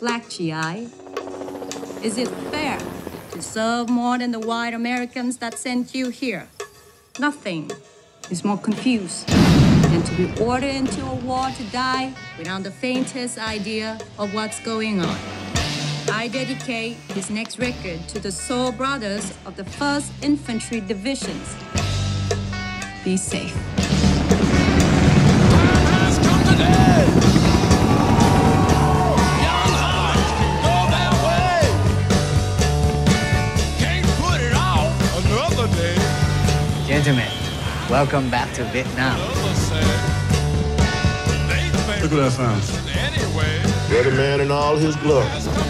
black GI? Is it fair to serve more than the white Americans that sent you here? Nothing is more confused than to be ordered into a war to die without the faintest idea of what's going on. I dedicate this next record to the soul brothers of the 1st Infantry Divisions. Be safe. Gentlemen, welcome back to Vietnam. Look what I found. You're the man in all his glory.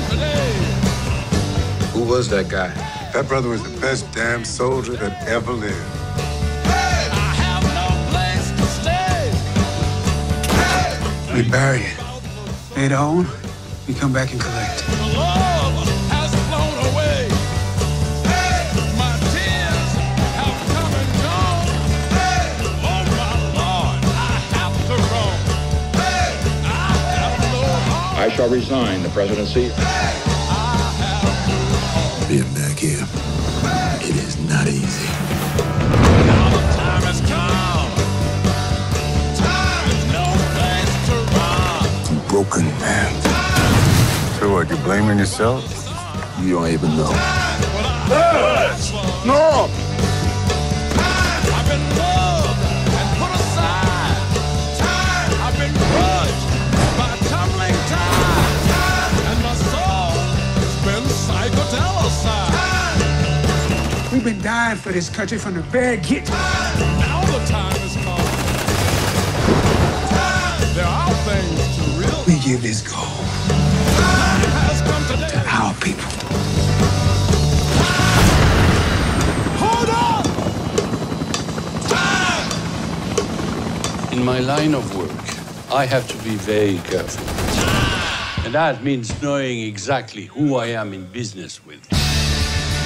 Who was that guy? That brother was the best damn soldier that ever lived. Hey! I have no place to stay. We bury it. Later on, we come back and collect. The love has flown away. Hey! My tears have come and gone. Hey! Oh, my Lord, I have to roam. Hey! I have no home. I shall resign the presidency. Being back here, it is not easy. Now the time has come. Time is no place to run. I'm broken, man. So what, you blaming yourself? You don't even know. No! I've been loved and put aside. I've been crushed by tumbling tide. And my soul has been psychedelicized. We've been dying for this country from the very get. Now the time has come. There are things to realize. We give this gold Has come today. to our people. Hold on! In my line of work, I have to be very careful. And that means knowing exactly who I am in business with.